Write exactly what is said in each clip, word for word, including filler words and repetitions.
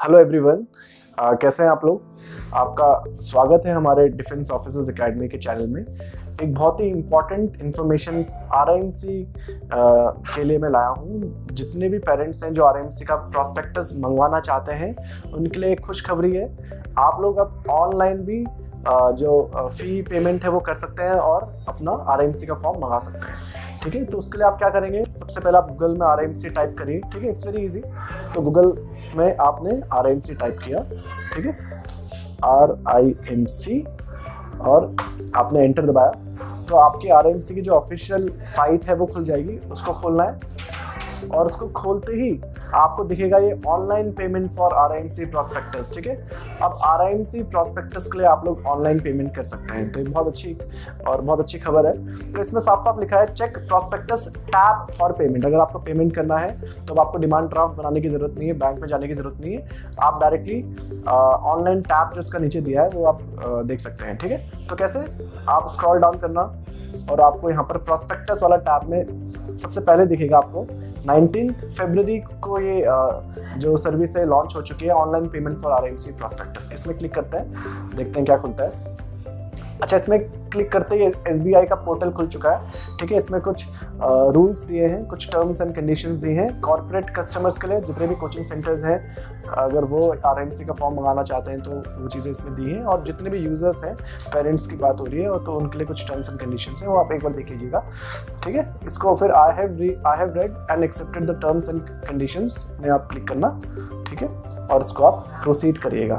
Hello everyone, कैसे हैं आप लोग। आपका स्वागत है हमारे डिफेंस ऑफिसर्स एकेडमी के चैनल में। एक बहुत ही इम्पॉर्टेंट इन्फॉर्मेशन आरआईएमसी के लिए मैं लाया हूँ। जितने भी पेरेंट्स हैं जो आरआईएमसी का प्रॉस्पेक्टस मंगवाना चाहते हैं उनके लिए एक खुशखबरी है। आप लोग अब ऑनलाइन भी जो फ़ी पेमेंट है वो कर सकते हैं और अपना आरआईएमसी का फॉर्म मंगा सकते हैं। ठीक है, तो उसके लिए आप क्या करेंगे, सबसे पहले आप गूगल में आरआईएमसी टाइप करिए। ठीक है, इट्स वेरी इजी। तो गूगल में आपने आरआईएमसी टाइप किया, ठीक है, आर आई एम सी, और आपने एंटर दबाया तो आपकी आरआईएमसी की जो ऑफिशियल साइट है वो खुल जाएगी। उसको खोलना है और उसको खोलते ही आपको दिखेगा ये online payment for RIMC prospectus. ठीक है, अब आरआईएमसी प्रॉस्पेक्टस के लिए आप लोग ऑनलाइन पेमेंट कर सकते हैं। तो ये बहुत अच्छी और बहुत अच्छी खबर है। तो इसमें साफ साफ लिखा है check prospectus tab for payment. अगर आपको पेमेंट करना है तो आपको डिमांड ड्राफ्ट बनाने की जरूरत नहीं है, बैंक में जाने की जरूरत नहीं है। आप डायरेक्टली ऑनलाइन टैब जो इसका नीचे दिया है वो आप आ, देख सकते हैं। ठीक है, तो कैसे, आप स्क्रॉल डाउन करना और आपको यहाँ पर प्रॉस्पेक्टस वाला टैब में सबसे पहले दिखेगा आपको नाइनटीन्थ फरवरी को ये जो सर्विस है लॉन्च हो चुकी है, online payment for RIMC prospectus. इसमें क्लिक करते हैं, देखते हैं क्या खुलता है। अच्छा, इसमें क्लिक करते ही एसबीआई का पोर्टल खुल चुका है। ठीक है, इसमें कुछ रूल्स दिए हैं, कुछ टर्म्स एंड कंडीशंस दिए हैं कॉर्पोरेट कस्टमर्स के लिए। जितने भी कोचिंग सेंटर्स हैं, अगर वो आरआईएमसी का फॉर्म मंगाना चाहते हैं तो वो चीज़ें इसमें दी हैं। और जितने भी यूजर्स हैं, पेरेंट्स की बात हो रही है, तो उनके लिए कुछ टर्म्स एंड कंडीशंस हैं, वो आप एक बार देख लीजिएगा। ठीक है, इसको फिर I have I have read and accepted the terms and conditions में आप क्लिक करना। ठीक है, और इसको आप प्रोसीड करिएगा।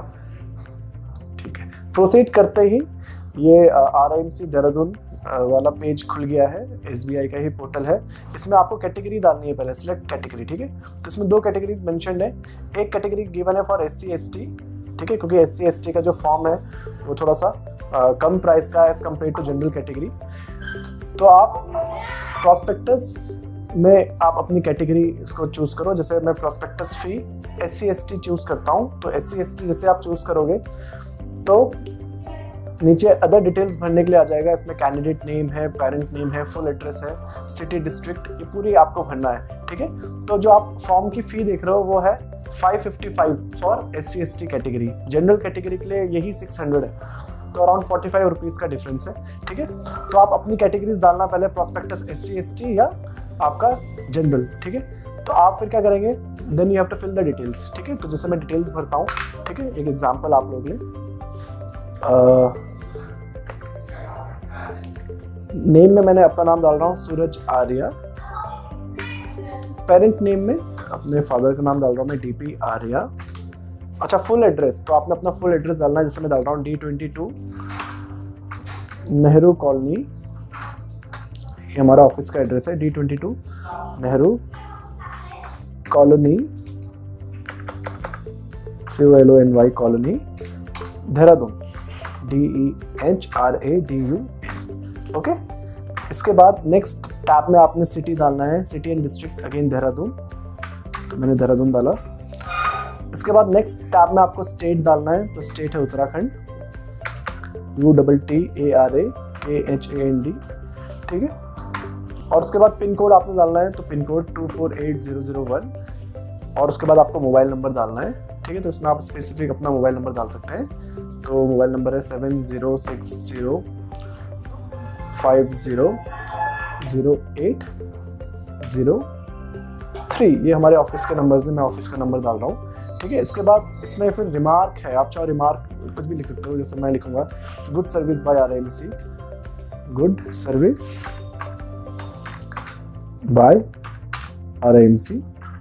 ठीक है, प्रोसीड करते ही ये आरआईएमसी देहरादून वाला पेज खुल गया है। एसबीआई का ही पोर्टल है। इसमें आपको कैटेगरी डालनी है, पहले सिलेक्ट कैटेगरी। ठीक है, तो इसमें दो कैटेगरीज मेंशन्ड है। एक कैटेगरी गिवन है for S C S T. ठीक है, क्योंकि एस सी एस टी का जो फॉर्म है वो थोड़ा सा आ, कम प्राइस का है as compare to general category. तो आप प्रॉस्पेक्टस में आप अपनी कैटेगरी इसको चूज करो। जैसे मैं prospectus fee S C S T choose करता हूँ, तो एस सी एस टी जैसे आप चूज करोगे तो नीचे अदर डिटेल्स भरने के लिए आ जाएगा। इसमें कैंडिडेट नेम है, पेरेंट नेम है, फुल एड्रेस है, सिटी, डिस्ट्रिक्ट, ये पूरी आपको भरना है। ठीक है, तो जो आप फॉर्म की फी देख रहे हो वो है five fifty five for S C S T category. General category के लिए यही सिक्स हंड्रेड है, तो अराउंड फोर्टी फाइव रुपीज़ का डिफरेंस है। ठीक है, तो आप अपनी कैटेगरीज डालना, पहले prospectus S C S T या आपका जनरल। ठीक है, तो आप फिर क्या करेंगे, then you have to fill the details. ठीक है, तो जैसे मैं डिटेल्स भरता हूँ। ठीक है, एक एग्जाम्पल आप लोग लें। नेम में मैंने अपना नाम डाल रहा हूँ सूरज आर्या। पेरेंट नेम में अपने फादर का नाम डाल रहा हूँ मैं, डीपी आर्या। अच्छा, फुल एड्रेस, तो आपने अपना फुल एड्रेस डालना है। जैसे मैं डाल रहा हूँ D twenty two Nehru colony, ये हमारा ऑफिस का एड्रेस है, D twenty two Nehru colony, C O L O N Y colony, Dehradun, D E H R A D U N. Okay, इसके बाद नेक्स्ट टैब में आपने सिटी डालना है, city and district, again Dehradun, तो मैंने देहरादून डाला। इसके बाद नेक्स्ट टैब में आपको स्टेट डालना है, तो स्टेट है Uttarakhand, U double T A R A K H A N D. ठीक है, और उसके बाद पिन कोड आपने डालना है, तो pin code two four eight zero zero one, और उसके बाद आपको मोबाइल नंबर डालना है। ठीक है, तो इसमें आप स्पेसिफिक अपना मोबाइल नंबर डाल सकते हैं। तो मोबाइल नंबर है seven zero six zero five zero zero eight zero three, ये हमारे ऑफिस के नंबर है, मैं ऑफिस का नंबर डाल रहा हूँ। ठीक है, इसके बाद इसमें फिर रिमार्क है, आप चाहो रिमार्क कुछ भी लिख सकते हो। जैसे मैं लिखूंगा good service by RIMC, good service by RIMC.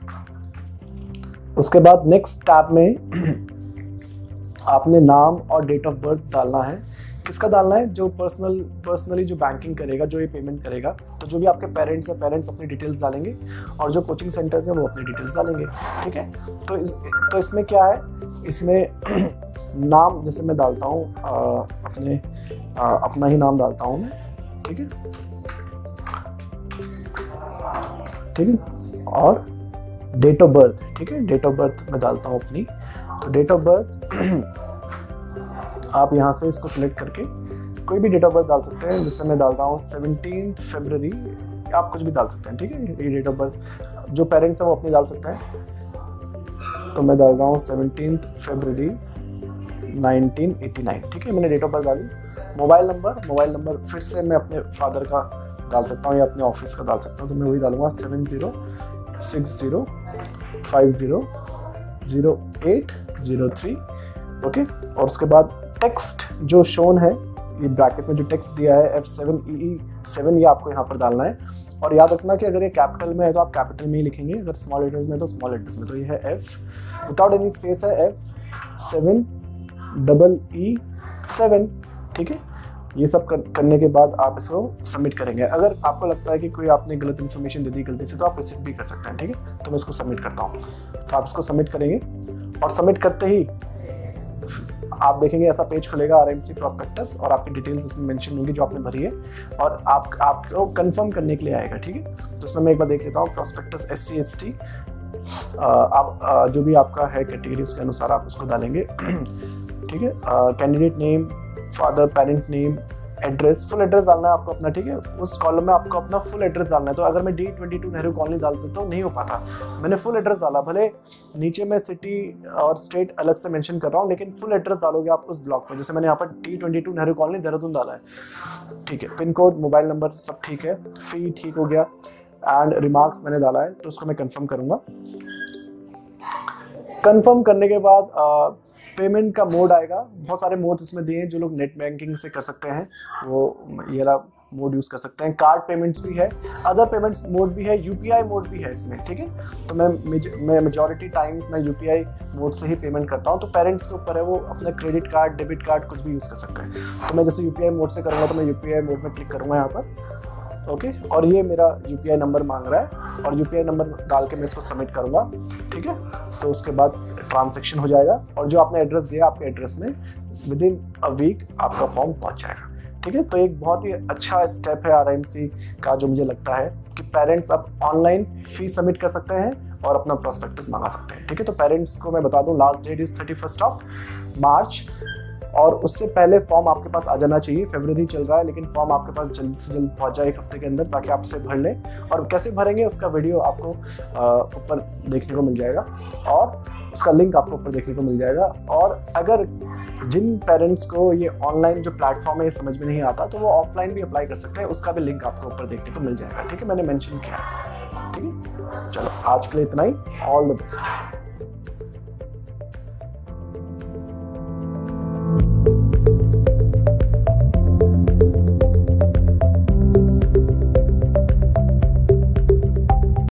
उसके बाद नेक्स्ट टैब में आपने नाम और डेट ऑफ बर्थ डालना है। किसका डालना है, जो पर्सनल पर्सनली जो बैंकिंग करेगा, जो ये पेमेंट करेगा। तो जो भी आपके पेरेंट्स हैं, पेरेंट्स अपनी डिटेल्स डालेंगे, और जो कोचिंग सेंटर्स हैं वो अपनी डिटेल्स डालेंगे। ठीक है, तो इस तो इसमें क्या है, इसमें नाम जैसे मैं डालता हूँ अपने आ, अपना ही नाम डालता हूँ मैं। ठीक है, ठीक है, और डेट ऑफ बर्थ। ठीक है, डेट ऑफ बर्थ मैं डालता हूँ अपनी। तो डेट ऑफ बर्थ आप यहाँ से इसको सिलेक्ट करके कोई भी डेट ऑफ बर्थ डाल सकते हैं। जैसे मैं डाल रहा हूँ सेवनटीन्थ फरवरी, आप कुछ भी डाल सकते हैं। ठीक है, ये डेट ऑफ बर्थ जो पेरेंट्स हैं वो अपनी डाल सकते हैं। तो मैं डाल रहा हूँ सेवनटीन फरवरी नाइनटीन एटी नाइन। ठीक है, मैंने डेट ऑफ बर्थ डाली। मोबाइल नंबर मोबाइल नंबर फिर से मैं अपने फादर का डाल सकता हूँ या अपने ऑफिस का डाल सकता हूँ, तो मैं वही डालूंगा seven zero six zero five zero zero eight zero three. Okay, और उसके बाद टेक्स्ट जो शोन है, ये ब्रैकेट में जो टेक्स्ट दिया है F seven E E seven, ये आपको यहाँ पर डालना है। और याद रखना कि अगर ये कैपिटल में है तो आप कैपिटल में ही लिखेंगे, अगर स्मॉल लेटर्स में तो स्मॉल लेटर्स में। तो ये है एफ विदाउट एनी स्पेस है F seven double E seven. ठीक है, ये सब कर, करने के बाद आप इसको सबमिट करेंगे। अगर आपको लगता है कि कोई आपने गलत इन्फॉर्मेशन दे दी गलती से, तो आप रिसीव भी कर सकते हैं। ठीक है, तो मैं इसको सबमिट करता हूँ। तो आप इसको सबमिट करेंगे और सबमिट करते ही आप देखेंगे ऐसा पेज खुलेगा, आरएमसी प्रॉस्पेक्टस, और आपकी डिटेल्स इसमें मेंशन होंगी जो आपने भरी है, और आप आपको कंफर्म करने के लिए आएगा। ठीक है, तो इसमें मैं एक बार देख लेता हूँ। Prospectus S C S T, आप जो भी आपका है कैटेगरी उसके अनुसार आप उसको डालेंगे। ठीक है, candidate name, father, parent name, address, full address डालना है आपको अपना। ठीक है, उस कॉलम में आपको अपना फुल एड्रेस डालना है। तो अगर मैं D twenty two Nehru colony डाल देता हूँ नहीं हो पाता, मैंने फुल एड्रेस डाला। भले नीचे मैं सिटी और स्टेट अलग से मेंशन कर रहा हूँ, लेकिन फुल एड्रेस डालोगे आप उस ब्लॉक में। जैसे मैंने यहाँ पर D twenty two Nehru colony Dehradun डाला है। ठीक है, पिन कोड, मोबाइल नंबर सब ठीक है, फी ठीक हो गया, एंड रिमार्क्स मैंने डाला है, तो उसको मैं कंफर्म करूँगा। कंफर्म करने के बाद आ, पेमेंट का मोड आएगा। बहुत सारे मोड इसमें दिए हैं, जो लोग नेट बैंकिंग से कर सकते हैं वो ये वाला मोड यूज़ कर सकते हैं। कार्ड पेमेंट्स भी है, अदर पेमेंट्स मोड भी है, यूपीआई मोड भी है इसमें। ठीक है, तो मैं मैं मेजॉरिटी टाइम मैं यूपीआई मोड से ही पेमेंट करता हूँ। तो पेरेंट्स के ऊपर है, वो अपना क्रेडिट कार्ड, डेबिट कार्ड कुछ भी यूज़ कर सकते हैं। तो मैं जैसे यूपीआई मोड से करूँगा, तो मैं यूपीआई मोड में क्लिक करूँगा यहाँ पर। ओके, और ये मेरा यूपीआई नंबर मांग रहा है, और यूपीआई नंबर डाल के मैं इसको सबमिट करूँगा। ठीक है, तो उसके बाद ट्रांजैक्शन हो जाएगा, और जो आपने एड्रेस दिया आपके एड्रेस में विद इन अ वीक आपका फॉर्म पहुंच जाएगा। ठीक है, तो एक बहुत ही अच्छा स्टेप है आरएमसी का, जो मुझे लगता है कि पेरेंट्स अब ऑनलाइन फी सबमिट कर सकते हैं और अपना प्रोस्पेक्टस मंगा सकते हैं। ठीक है, तो पेरेंट्स को मैं बता दूं last date is thirty first of March, और उससे पहले फॉर्म आपके पास आ जाना चाहिए। फरवरी चल रहा है, लेकिन फॉर्म आपके पास जल्द से जल्द पहुंच जाए एक हफ्ते के अंदर, ताकि आप उसे भर लें। और कैसे भरेंगे उसका वीडियो आपको ऊपर देखने को मिल जाएगा, और उसका लिंक आपको ऊपर देखने को मिल जाएगा। और अगर जिन पेरेंट्स को ये ऑनलाइन जो प्लेटफॉर्म है ये समझ में नहीं आता, तो वो ऑफलाइन भी अप्लाई कर सकते हैं, उसका भी लिंक आपको ऊपर देखने को मिल जाएगा। ठीक है, मैंने मेंशन किया है। ठीक है, चलो आज के लिए इतना ही। All the best.